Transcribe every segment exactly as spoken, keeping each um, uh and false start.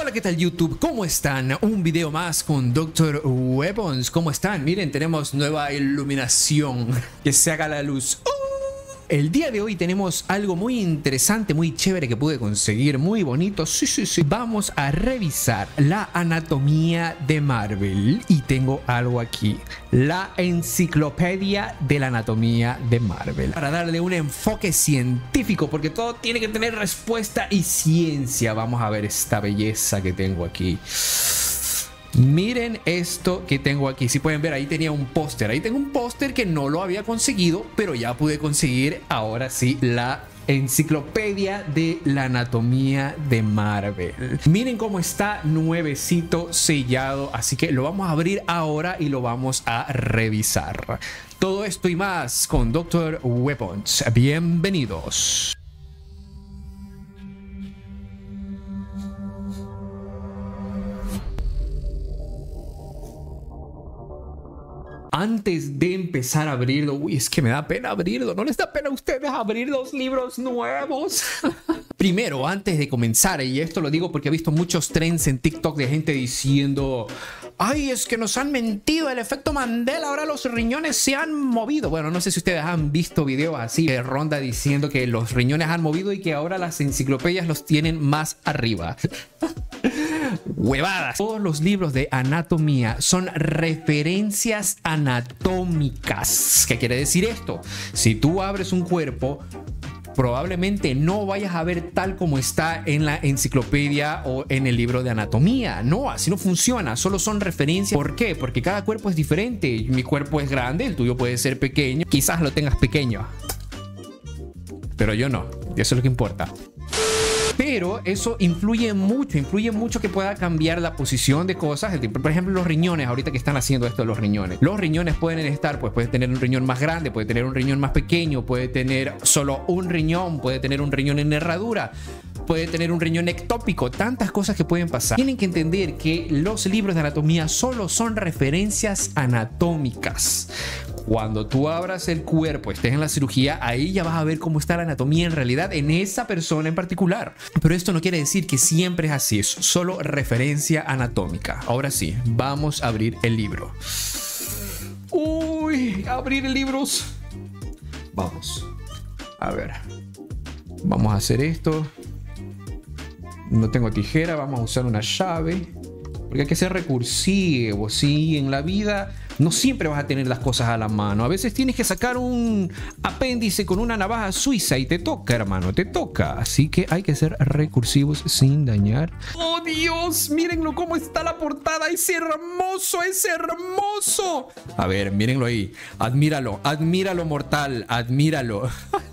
Hola, ¿qué tal YouTube? ¿Cómo están? Un video más con doctor Weapons. ¿Cómo están? Miren, tenemos nueva iluminación. Que se haga la luz. ¡Uh! El día de hoy tenemos algo muy interesante, muy chévere que pude conseguir, muy bonito. Sí, sí, sí. Vamos a revisar la anatomía de Marvel. Y tengo algo aquí. La enciclopedia de la anatomía de Marvel. Para darle un enfoque científico, porque todo tiene que tener respuesta y ciencia. Vamos a ver esta belleza que tengo aquí. Miren esto que tengo aquí. Si pueden ver, ahí tenía un póster. Ahí tengo un póster que no lo había conseguido, pero ya pude conseguir ahora sí la enciclopedia de la anatomía de Marvel. Miren cómo está nuevecito, sellado. Así que lo vamos a abrir ahora y lo vamos a revisar. Todo esto y más con doctor Weapons. Bienvenidos. Antes de empezar a abrirlo, uy, es que me da pena abrirlo. ¿No les da pena a ustedes abrir los libros nuevos? Primero, antes de comenzar, y esto lo digo porque he visto muchos trends en TikTok de gente diciendo: ay, es que nos han mentido, el efecto Mandela, ahora los riñones se han movido. Bueno, no sé si ustedes han visto videos así de ronda diciendo que los riñones han movido y que ahora las enciclopedias los tienen más arriba. Huevadas. Todos los libros de anatomía son referencias anatómicas. ¿Qué quiere decir esto? Si tú abres un cuerpo, probablemente no vayas a ver tal como está en la enciclopedia o en el libro de anatomía. No, así no funciona. Solo son referencias. ¿Por qué? Porque cada cuerpo es diferente. Mi cuerpo es grande, el tuyo puede ser pequeño. Quizás lo tengas pequeño, pero yo no. Y eso es lo que importa. Pero eso influye mucho, influye mucho que pueda cambiar la posición de cosas. Por ejemplo, los riñones, ahorita que están haciendo esto de los riñones. Los riñones pueden estar, pues puede tener un riñón más grande, puede tener un riñón más pequeño, puede tener solo un riñón, puede tener un riñón en herradura, puede tener un riñón ectópico, tantas cosas que pueden pasar. Tienen que entender que los libros de anatomía solo son referencias anatómicas. Cuando tú abras el cuerpo, estés en la cirugía, ahí ya vas a ver cómo está la anatomía en realidad en esa persona en particular. Pero esto no quiere decir que siempre es así, es solo referencia anatómica. Ahora sí, vamos a abrir el libro. Uy, abrir el libro. Vamos. A ver. Vamos a hacer esto. No tengo tijera, vamos a usar una llave. Porque hay que ser recursivo, ¿sí? En la vida no siempre vas a tener las cosas a la mano. A veces tienes que sacar un apéndice con una navaja suiza y te toca, hermano, te toca. Así que hay que ser recursivos sin dañar. ¡Oh, Dios! Mírenlo cómo está la portada. ¡Es hermoso! ¡Es hermoso! A ver, mírenlo ahí. Admíralo, admíralo, mortal. Admíralo.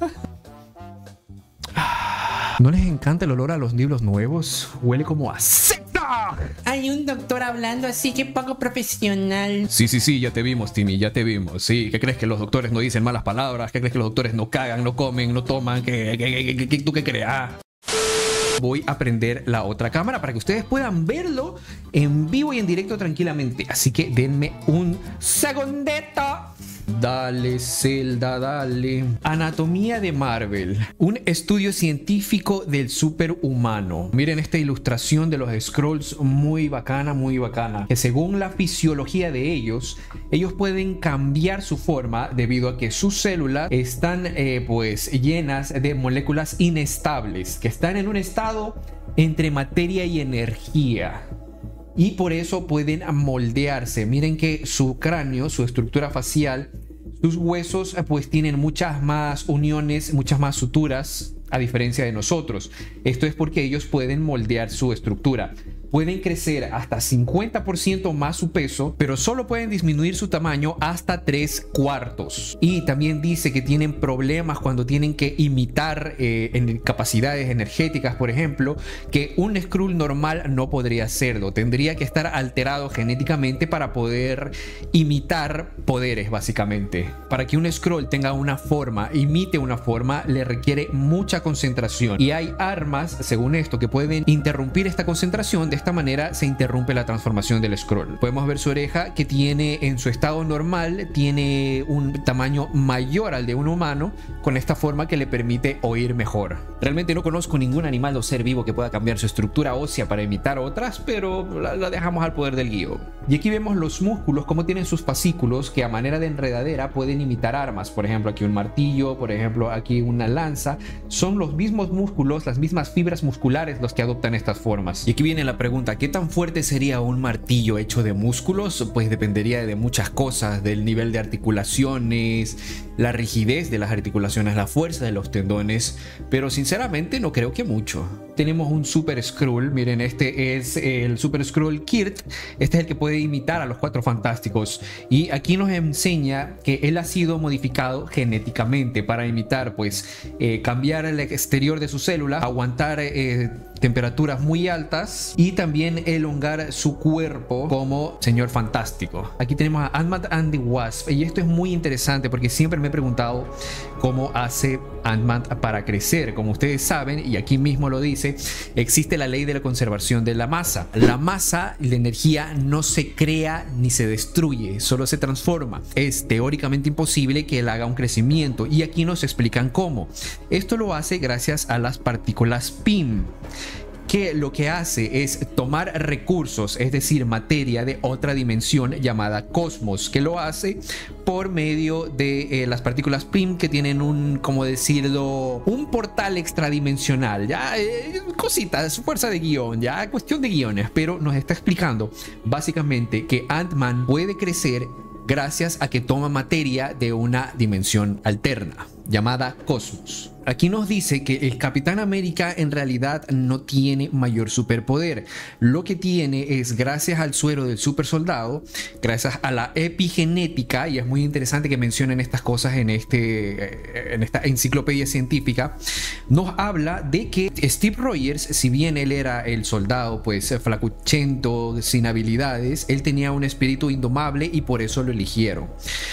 ¿No les encanta el olor a los libros nuevos? Huele como a secta. Hay un doctor hablando así, que poco profesional. Sí, sí, sí, ya te vimos, Timmy, ya te vimos. Sí, ¿qué crees que los doctores no dicen malas palabras? ¿Qué crees que los doctores no cagan, no comen, no toman? ¿Qué, qué, qué, qué, qué tú qué crees? Ah. Voy a prender la otra cámara para que ustedes puedan verlo en vivo y en directo tranquilamente. Así que denme un segundito. Dale, Zelda, dale. Anatomía de Marvel. Un estudio científico del superhumano. Miren esta ilustración de los Skrulls, muy bacana, muy bacana. Que según la fisiología de ellos, ellos pueden cambiar su forma debido a que sus células están eh, pues llenas de moléculas inestables, que están en un estado entre materia y energía. Y por eso pueden moldearse. Miren que su cráneo, su estructura facial, sus huesos pues tienen muchas más uniones, muchas más suturas, a diferencia de nosotros. Esto es porque ellos pueden moldear su estructura. Pueden crecer hasta cincuenta por ciento más su peso, pero solo pueden disminuir su tamaño hasta tres cuartos. Y también dice que tienen problemas cuando tienen que imitar eh, en capacidades energéticas, por ejemplo, que un Skrull normal no podría hacerlo. Tendría que estar alterado genéticamente para poder imitar poderes, básicamente. Para que un Skrull tenga una forma, imite una forma, le requiere mucha concentración. Y hay armas, según esto, que pueden interrumpir esta concentración de esta manera se interrumpe la transformación del Skrull. Podemos ver su oreja, que tiene en su estado normal, tiene un tamaño mayor al de un humano, con esta forma que le permite oír mejor. Realmente no conozco ningún animal o ser vivo que pueda cambiar su estructura ósea para imitar otras, pero la, la dejamos al poder del guión. Y aquí vemos los músculos, cómo tienen sus fascículos que a manera de enredadera pueden imitar armas. Por ejemplo, aquí un martillo, por ejemplo, aquí una lanza. Son los mismos músculos, las mismas fibras musculares los que adoptan estas formas. Y aquí viene la pregunta: ¿qué tan fuerte sería un martillo hecho de músculos? Pues dependería de muchas cosas, del nivel de articulaciones, la rigidez de las articulaciones, la fuerza de los tendones, pero sinceramente no creo que mucho. Tenemos un Super Skrull, miren, este es el Super Skrull Kirt, este es el que puede imitar a los Cuatro Fantásticos, y aquí nos enseña que él ha sido modificado genéticamente para imitar, pues, eh, cambiar el exterior de su célula, aguantar eh, temperaturas muy altas y también elongar su cuerpo como Señor Fantástico. Aquí tenemos a Ant-Man and the Wasp, y esto es muy interesante porque siempre me he preguntado cómo hace Ant-Man para crecer. Como ustedes saben, y aquí mismo lo dice, existe la ley de la conservación de la masa. La masa, la energía, no se crea ni se destruye, solo se transforma. Es teóricamente imposible que él haga un crecimiento, y aquí nos explican cómo. Esto lo hace gracias a las partículas P I M, que lo que hace es tomar recursos, es decir, materia de otra dimensión llamada cosmos, que lo hace por medio de eh, las partículas P I M, que tienen un, como decirlo, un portal extradimensional, ya, eh, cositas, fuerza de guión, ya, cuestión de guiones, pero nos está explicando básicamente que Ant-Man puede crecer gracias a que toma materia de una dimensión alterna llamada Cosmos. Aquí nos dice que el Capitán América en realidad no tiene mayor superpoder. Lo que tiene es, gracias al suero del super soldado, gracias a la epigenética, y es muy interesante que mencionen estas cosas en, este, en esta enciclopedia científica, nos habla de que Steve Rogers, si bien él era el soldado pues flacuchento, sin habilidades, él tenía un espíritu indomable y por eso lo eligieron.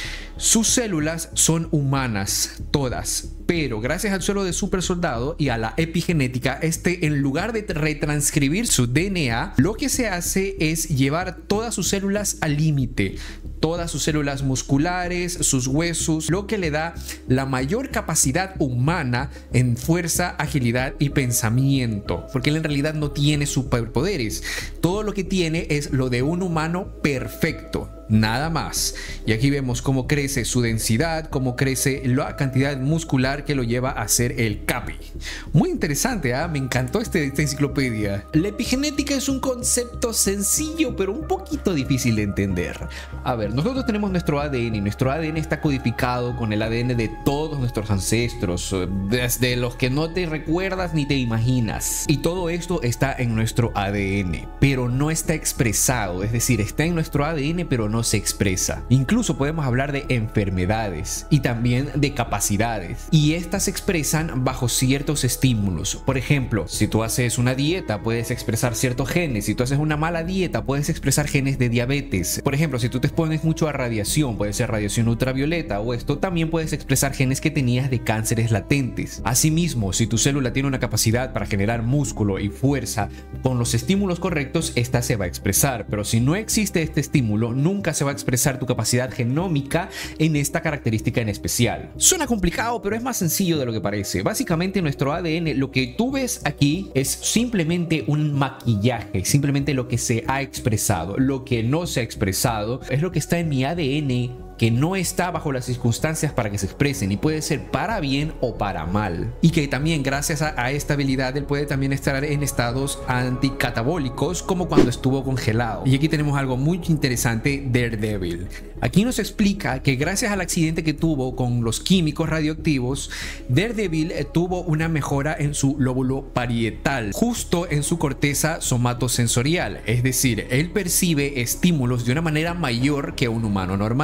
Sus células son humanas, todas, pero gracias al suelo de super soldado y a la epigenética, este, en lugar de retranscribir su D N A, lo que se hace es llevar todas sus células al límite, todas sus células musculares, sus huesos, lo que le da la mayor capacidad humana en fuerza, agilidad y pensamiento, porque él en realidad no tiene superpoderes. Todo lo que tiene es lo de un humano perfecto, nada más. Y aquí vemos cómo crece su densidad, cómo crece la cantidad muscular que lo lleva a ser el Capi. Muy interesante, ¿eh? Me encantó este, esta enciclopedia. La epigenética es un concepto sencillo, pero un poquito difícil de entender. A ver, nosotros tenemos nuestro A D N y nuestro A D N está codificado con el A D N de todos nuestros ancestros, desde los que no te recuerdas ni te imaginas. Y todo esto está en nuestro A D N, pero no está expresado, es decir, está en nuestro A D N, pero no se expresa. Incluso podemos hablar de enfermedades y también de capacidades, y estas se expresan bajo ciertos estímulos. Por ejemplo, si tú haces una dieta, puedes expresar ciertos genes. Si tú haces una mala dieta, puedes expresar genes de diabetes. Por ejemplo, si tú te expones mucho a radiación, puede ser radiación ultravioleta o esto, también puedes expresar genes que tenías de cánceres latentes. Asimismo, si tu célula tiene una capacidad para generar músculo y fuerza, con los estímulos correctos, esta se va a expresar. Pero si no existe este estímulo, nunca se va a expresar tu capacidad genómica en esta característica en especial. Suena complicado, pero es más sencillo de lo que parece. Básicamente, nuestro A D N, lo que tú ves aquí es simplemente un maquillaje, simplemente lo que se ha expresado. Lo que no se ha expresado es lo que está en mi A D N, que no está bajo las circunstancias para que se expresen, y puede ser para bien o para mal, y que también gracias a, a esta habilidad él puede también estar en estados anticatabólicos, como cuando estuvo congelado. Y aquí tenemos algo muy interesante: Daredevil. Aquí nos explica que gracias al accidente que tuvo con los químicos radioactivos, Daredevil tuvo una mejora en su lóbulo parietal, justo en su corteza somatosensorial, es decir, él percibe estímulos de una manera mayor que un humano normal.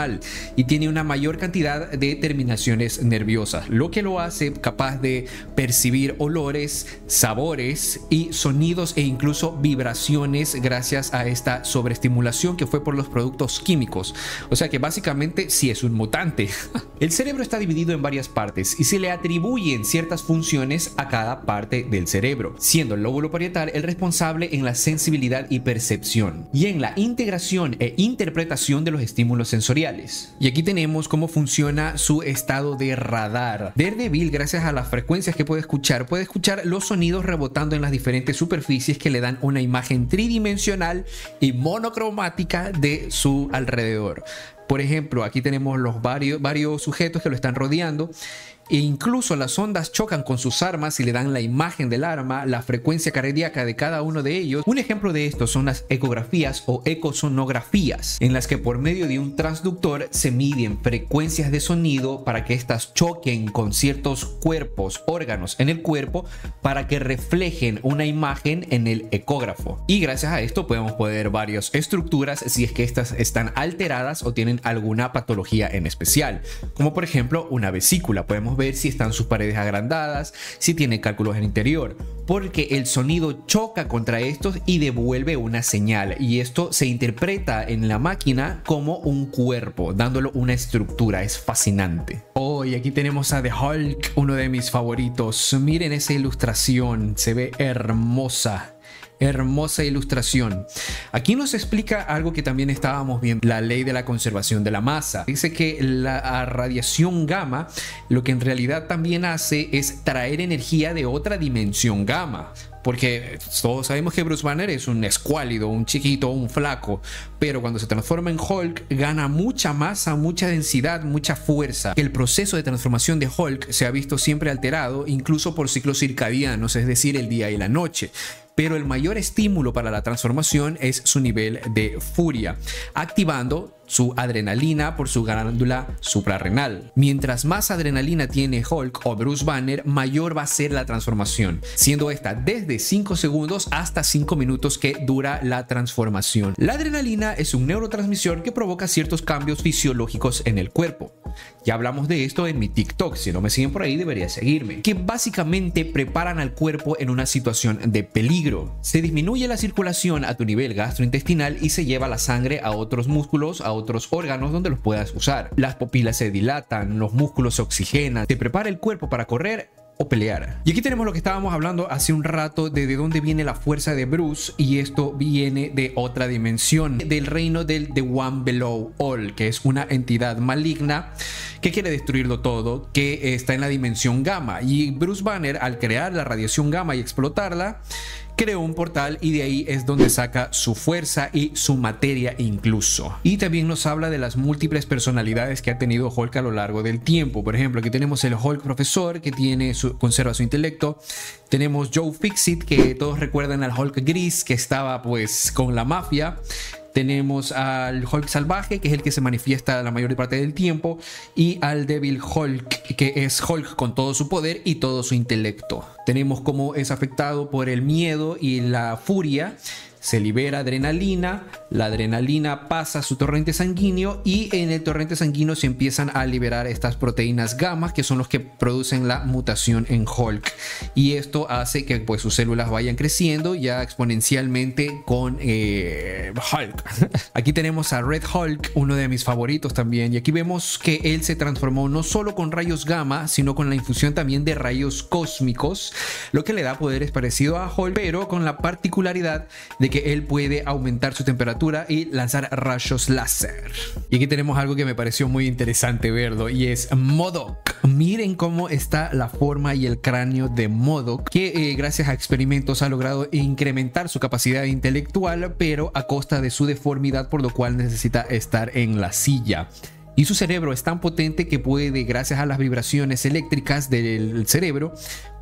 y tiene una mayor cantidad de terminaciones nerviosas, lo que lo hace capaz de percibir olores, sabores y sonidos e incluso vibraciones gracias a esta sobreestimulación que fue por los productos químicos. O sea que básicamente sí es un mutante. El cerebro está dividido en varias partes y se le atribuyen ciertas funciones a cada parte del cerebro, siendo el lóbulo parietal el responsable en la sensibilidad y percepción y en la integración e interpretación de los estímulos sensoriales. Y aquí tenemos cómo funciona su estado de radar. Daredevil, gracias a las frecuencias que puede escuchar, puede escuchar los sonidos rebotando en las diferentes superficies que le dan una imagen tridimensional y monocromática de su alrededor. Por ejemplo, aquí tenemos los varios, varios sujetos que lo están rodeando e incluso las ondas chocan con sus armas y le dan la imagen del arma, la frecuencia cardíaca de cada uno de ellos. Un ejemplo de esto son las ecografías o ecosonografías, en las que por medio de un transductor se miden frecuencias de sonido para que éstas choquen con ciertos cuerpos, órganos en el cuerpo, para que reflejen una imagen en el ecógrafo. Y gracias a esto podemos poder varias estructuras si es que estas están alteradas o tienen alguna patología en especial, como por ejemplo una vesícula. Podemos ver si están sus paredes agrandadas, si tiene cálculos en el interior, porque el sonido choca contra estos y devuelve una señal, y esto se interpreta en la máquina como un cuerpo, dándolo una estructura. Es fascinante. Oh, y aquí tenemos a The Hulk, uno de mis favoritos. Miren esa ilustración, se ve hermosa. Hermosa ilustración. Aquí nos explica algo que también estábamos viendo, la ley de la conservación de la masa. Dice que la radiación gamma lo que en realidad también hace es traer energía de otra dimensión gamma. Porque todos sabemos que Bruce Banner es un escuálido, un chiquito, un flaco, pero cuando se transforma en Hulk gana mucha masa, mucha densidad, mucha fuerza. El proceso de transformación de Hulk se ha visto siempre alterado, incluso por ciclos circadianos, es decir, el día y la noche. Pero el mayor estímulo para la transformación es su nivel de furia, activando su adrenalina por su glándula suprarrenal. Mientras más adrenalina tiene Hulk o Bruce Banner, mayor va a ser la transformación, siendo esta desde cinco segundos hasta cinco minutos que dura la transformación. La adrenalina es un neurotransmisor que provoca ciertos cambios fisiológicos en el cuerpo. Ya hablamos de esto en mi TikTok, si no me siguen por ahí debería seguirme, que básicamente preparan al cuerpo en una situación de peligro. Se disminuye la circulación a tu nivel gastrointestinal y se lleva la sangre a otros músculos, a otros órganos donde los puedas usar. Las pupilas se dilatan, los músculos se oxigenan, se prepara el cuerpo para correr o pelear. Y aquí tenemos lo que estábamos hablando hace un rato de de dónde viene la fuerza de Bruce, y esto viene de otra dimensión, del reino del The One Below All, que es una entidad maligna que quiere destruirlo todo, que está en la dimensión gamma. Y Bruce Banner, al crear la radiación gamma y explotarla, creó un portal, y de ahí es donde saca su fuerza y su materia incluso. Y también nos habla de las múltiples personalidades que ha tenido Hulk a lo largo del tiempo. Por ejemplo, aquí tenemos el Hulk profesor, que tiene su, conserva su intelecto. Tenemos Joe Fixit, que todos recuerdan al Hulk gris, que estaba pues con la mafia. Tenemos al Hulk salvaje, que es el que se manifiesta la mayor parte del tiempo, y al Devil Hulk, que es Hulk con todo su poder y todo su intelecto. Tenemos cómo es afectado por el miedo y la furia. Se libera adrenalina, la adrenalina pasa a su torrente sanguíneo, y en el torrente sanguíneo se empiezan a liberar estas proteínas gamma, que son los que producen la mutación en Hulk, y esto hace que pues sus células vayan creciendo ya exponencialmente con eh, Hulk. Aquí tenemos a Red Hulk, uno de mis favoritos también, y aquí vemos que él se transformó no solo con rayos gamma, sino con la infusión también de rayos cósmicos, lo que le da poderes parecido a Hulk, pero con la particularidad de que él puede aumentar su temperatura y lanzar rayos láser. Y aquí tenemos algo que me pareció muy interesante verlo, y es MODOK. Miren cómo está la forma y el cráneo de MODOK, que eh, gracias a experimentos ha logrado incrementar su capacidad intelectual, pero a costa de su deformidad, por lo cual necesita estar en la silla. Y su cerebro es tan potente que puede, gracias a las vibraciones eléctricas del cerebro,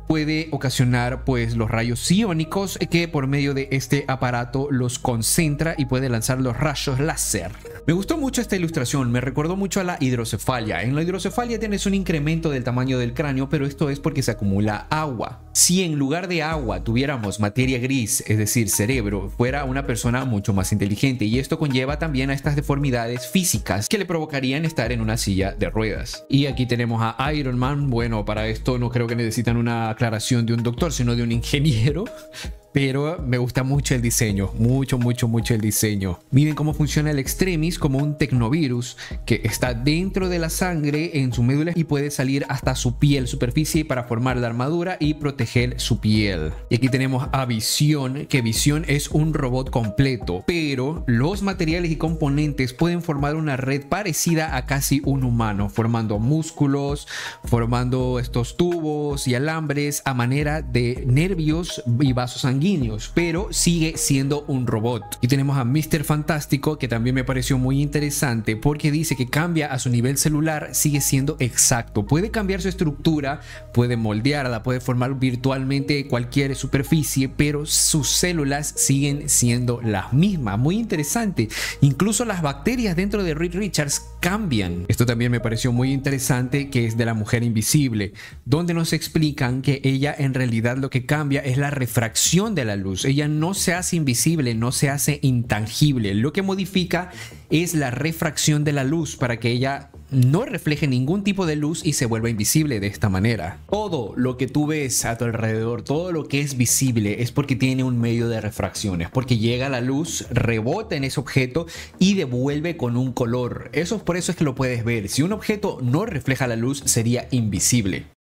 puede ocasionar pues los rayos iónicos que por medio de este aparato los concentra y puede lanzar los rayos láser. Me gustó mucho esta ilustración, me recordó mucho a la hidrocefalia. En la hidrocefalia tienes un incremento del tamaño del cráneo, pero esto es porque se acumula agua. Si en lugar de agua tuviéramos materia gris, es decir, cerebro, fuera una persona mucho más inteligente, y esto conlleva también a estas deformidades físicas que le provocarían estar en una silla de ruedas. Y aquí tenemos a Iron Man. Bueno, para esto no creo que necesitan una aclaración de un doctor, sino de un ingeniero. Pero me gusta mucho el diseño, mucho, mucho, mucho el diseño. Miren cómo funciona el extremis como un tecnovirus que está dentro de la sangre en su médula y puede salir hasta su piel, superficie, para formar la armadura y proteger su piel. Y aquí tenemos a Visión, que Visión es un robot completo, pero los materiales y componentes pueden formar una red parecida a casi un humano, formando músculos, formando estos tubos y alambres a manera de nervios y vasos sanguíneos, pero sigue siendo un robot. Y tenemos a míster Fantástico, que también me pareció muy interesante porque dice que cambia a su nivel celular, sigue siendo exacto, puede cambiar su estructura, puede moldearla, puede formar virtualmente cualquier superficie, pero sus células siguen siendo las mismas. Muy interesante. Incluso las bacterias dentro de Reed Richards cambian. Esto también me pareció muy interesante, que es de la mujer invisible, donde nos explican que ella en realidad lo que cambia es la refracción de la luz. Ella no se hace invisible, no se hace intangible. Lo que modifica es la refracción de la luz para que ella no refleje ningún tipo de luz y se vuelva invisible de esta manera. Todo lo que tú ves a tu alrededor, todo lo que es visible, es porque tiene un medio de refracción, es porque llega la luz, rebota en ese objeto y devuelve con un color. Eso, por eso es que lo puedes ver. Si un objeto no refleja la luz, sería invisible.